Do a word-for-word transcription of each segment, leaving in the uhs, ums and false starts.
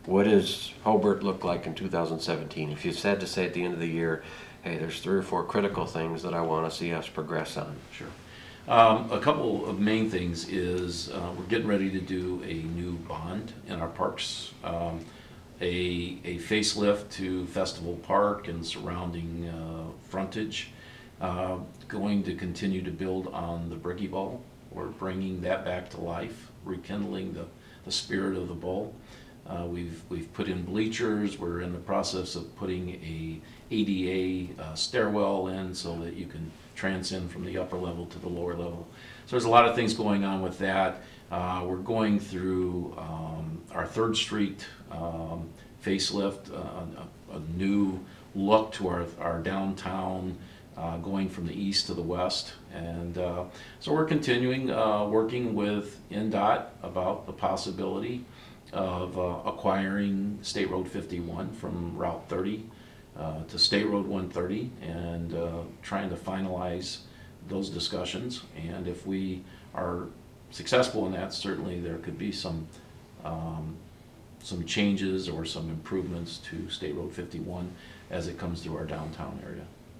what does Hobart look like in two thousand seventeen? If you had to say at the end of the year, hey, there's three or four critical things that I want to see us progress on. Sure. Um, a couple of main things is uh, we're getting ready to do a new bond in our parks, um, a, a facelift to Festival Park and surrounding uh, frontage. Uh, going to continue to build on the Briggy Bowl. We're bringing that back to life, rekindling the, the spirit of the bowl. Uh, we've we've put in bleachers. We're in the process of putting a A D A uh, stairwell in so that you can transcend from the upper level to the lower level. So there's a lot of things going on with that. Uh, we're going through um, our Third Street um, facelift, uh, a, a new look to our our downtown, uh, going from the east to the west, and uh, so we're continuing uh, working with N D O T about the possibility of uh, acquiring State Road fifty-one from Route thirty uh, to State Road one thirty, and uh, trying to finalize those discussions. And if we are successful in that, certainly there could be some um, some changes or some improvements to State Road fifty-one as it comes through our downtown area.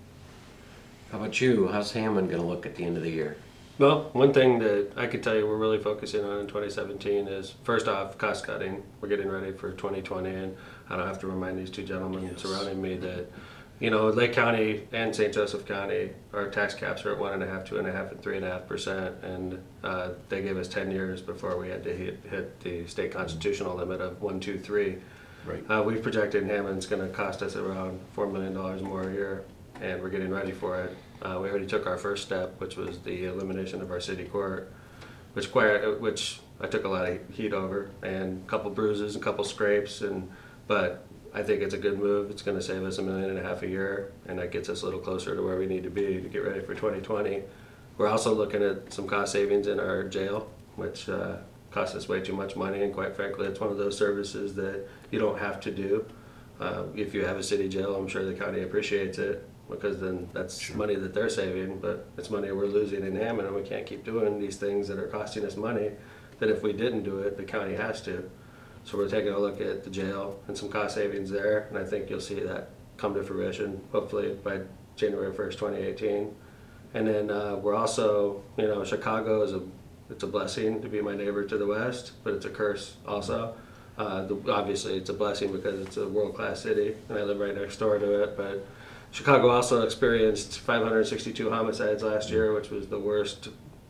How about you? How's Hammond going to look at the end of the year? Well, one thing that I could tell you we're really focusing on in twenty seventeen is, first off, cost cutting. We're getting ready for twenty twenty, and I don't have to remind these two gentlemen yes. surrounding me that, you know, Lake County and Saint Joseph County, our tax caps are at one and a half, two and a half, and three and a half percent, and uh, they gave us ten years before we had to hit, hit the state constitutional limit of one, two, three. Right. Uh, we've projected Hammond's going to cost us around four million dollars more a year, and we're getting ready for it. Uh, we already took our first step, which was the elimination of our city court, which quite, which I took a lot of heat over, and a couple bruises, a couple scrapes, and but I think it's a good move. It's going to save us a million and a half a year, and that gets us a little closer to where we need to be to get ready for twenty twenty. We're also looking at some cost savings in our jail, which uh, costs us way too much money, and quite frankly, it's one of those services that you don't have to do. Uh, if you have a city jail, I'm sure the county appreciates it, because then that's sure. money that they're saving, but it's money we're losing in Hammond, and we can't keep doing these things that are costing us money that if we didn't do it, the county has to. So we're taking a look at the jail and some cost savings there, and I think you'll see that come to fruition, hopefully by January first, twenty eighteen. And then uh, we're also, you know, Chicago is a, it's a blessing to be my neighbor to the west, but it's a curse also. Uh, the, obviously it's a blessing because it's a world-class city, and I live right next door to it, but Chicago also experienced five hundred sixty-two homicides last year, which was the worst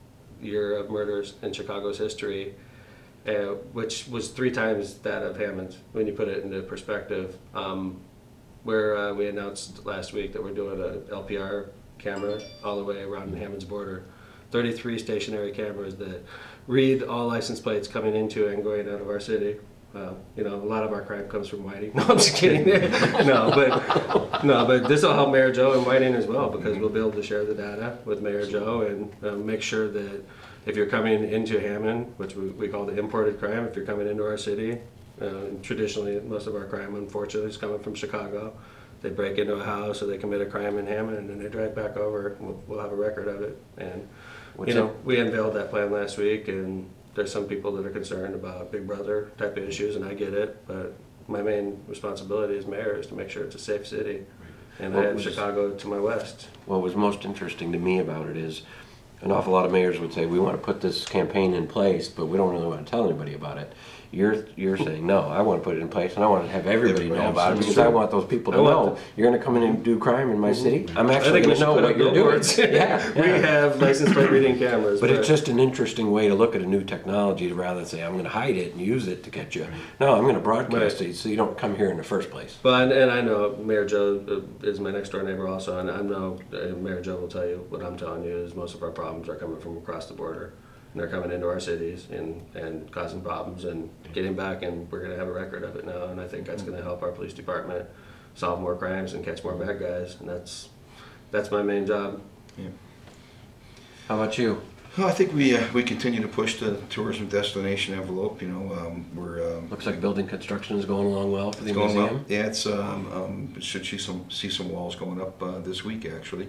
year of murders in Chicago's history, uh, which was three times that of Hammond, when you put it into perspective. Um, where uh, we announced last week that we're doing an L P R camera all the way around Hammond's border. thirty-three stationary cameras that read all license plates coming into and going out of our city. Uh, you know, a lot of our crime comes from Whiting. No, I'm just kidding. no, but no, but this will help Mayor Joe and Whiting as well, because we'll be able to share the data with Mayor Joe and uh, make sure that if you're coming into Hammond, which we, we call the imported crime, if you're coming into our city, uh, traditionally most of our crime, unfortunately, is coming from Chicago. They break into a house or they commit a crime in Hammond, and then they drive back over. We'll, we'll have a record of it. And What's you know, it? we unveiled that plan last week, and there's some people that are concerned about Big Brother type of issues, and I get it, but my main responsibility as mayor is to make sure it's a safe city. And what I have was, Chicago to my west. What was most interesting to me about it is an awful lot of mayors would say, we want to put this campaign in place, but we don't really want to tell anybody about it. You're you're saying, no, I want to put it in place, and I want to have everybody know about it, because I want those people to know you're going to come in and do crime in my city. I'm actually going to know what you're doing. yeah, yeah. We have license plate reading cameras. But, but it's just an interesting way to look at a new technology, rather than say, I'm going to hide it and use it to get you. No, I'm going to broadcast right. it so you don't come here in the first place. But and, and I know Mayor Joe is my next door neighbor also, and I know uh, Mayor Joe will tell you what I'm telling you is most of our problems are coming from across the border. And they're coming into our cities and, and causing problems and getting back, and we're going to have a record of it now, and I think that's going to help our police department solve more crimes and catch more bad guys, and that's that's my main job. Yeah. How about you? Well, I think we uh, we continue to push the tourism destination envelope. You know, um, we're um, looks like building construction is going along well for the going museum. Well. Yeah, it's um, um, should see some see some walls going up uh, this week actually.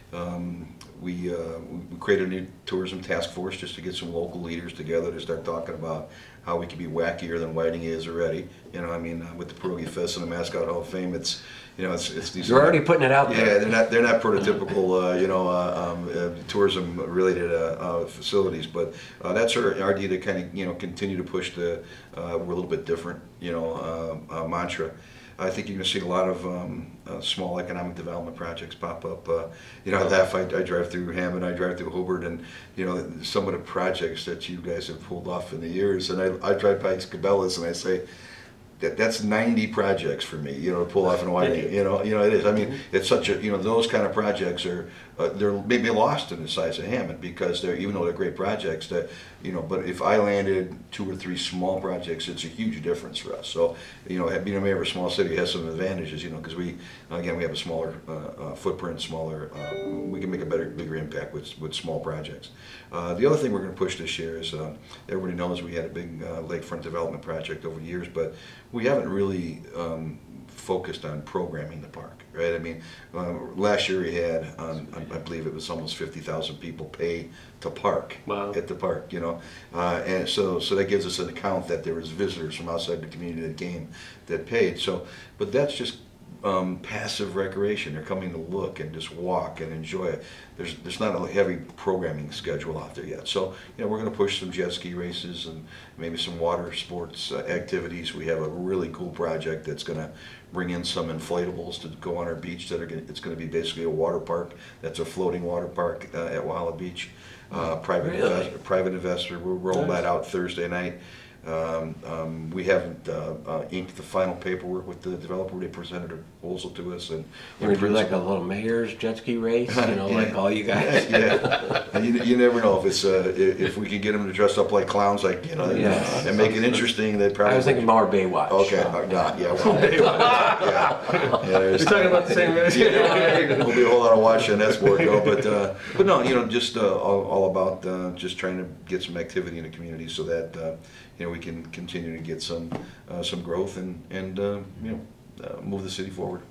Um, we, uh, we created a new tourism task force just to get some local leaders together to start talking about how we can be wackier than Whiting is already. You know, I mean, uh, with the Pierogi Fest and the Mascot Hall of Fame, it's, you know, it's, it's these. You're already putting it out there. Yeah, they're not they're not prototypical, uh, you know, uh, um, uh, tourism related uh, uh, facilities, but uh, that's our, our idea to kind of, you know, continue to push the uh, we're a little bit different, you know, uh, uh, mantra. I think you're going to see a lot of um, uh, small economic development projects pop up. Uh, you know, I laugh. I, I drive through Hammond, I drive through Hobart, and you know, some of the projects that you guys have pulled off in the years. And I, I drive by Cabela's, and I say, that that's ninety projects for me. You know, to pull off in Whiting. You know, you know, it is. I mean, it's such a, you know, those kind of projects are uh, they're maybe lost in the size of Hammond because they're, even though they're great projects, that, you know, but if I landed two or three small projects, it's a huge difference for us. So, you know, being a mayor of a small city has some advantages, you know, because we, again, we have a smaller uh, uh, footprint, smaller, uh, we can make a better, bigger impact with, with small projects. Uh, the other thing we're going to push this year is, uh, everybody knows we had a big uh, lakefront development project over the years, but we haven't really um, focused on programming the park, right? I mean, uh, last year we had, um, I, I believe it was almost fifty thousand people pay to park. Wow. At the park, you know, uh, and so so that gives us an account that there was visitors from outside the community that came that paid. So, but that's just um, passive recreation. They're coming to look and just walk and enjoy it. There's there's not a heavy programming schedule out there yet. So, you know, we're going to push some jet ski races and maybe some water sports uh, activities. We have a really cool project that's going to bring in some inflatables to go on our beach. That are gonna, it's going to be basically a water park. That's a floating water park uh, at Walla Beach. Uh, private Really? investor, private investor. We're rolling Nice. that out Thursday night. Um, um, we haven't uh, uh, inked the final paperwork with the developer. They presented a proposal to us, and We're gonna do like a little mayor's jet ski race, you know, like Yeah. all you guys. Yeah, and you, you never know if it's uh, if, if we can get them to dress up like clowns, like, you know, Yeah. and make it interesting. They probably. I was thinking more Baywatch. Okay, uh, not yeah. Well, yeah, yeah. There's, You're talking about the same race? yeah, there'll be a whole lot of watching that sport go, but uh, but no, you know, just uh, all, all about uh, just trying to get some activity in the community so that uh, you know, we can continue to get some uh, some growth and and uh, you know uh, move the city forward.